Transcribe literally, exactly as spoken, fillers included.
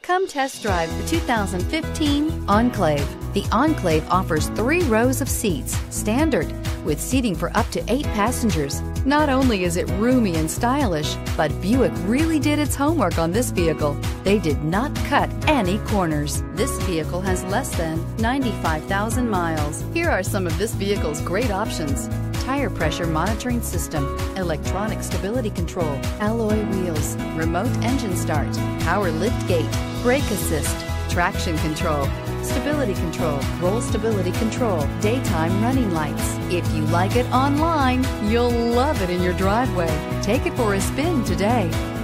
Come test drive the two thousand fifteen Enclave. The Enclave offers three rows of seats, standard, with seating for up to eight passengers. Not only is it roomy and stylish, but Buick really did its homework on this vehicle. They did not cut any corners. This vehicle has less than ninety-five thousand miles. Here are some of this vehicle's great options: tire pressure monitoring system, electronic stability control, alloy wheels, remote engine start, power lift gate, brake assist, traction control, stability control, roll stability control, daytime running lights. If you like it online, you'll love it in your driveway. Take it for a spin today.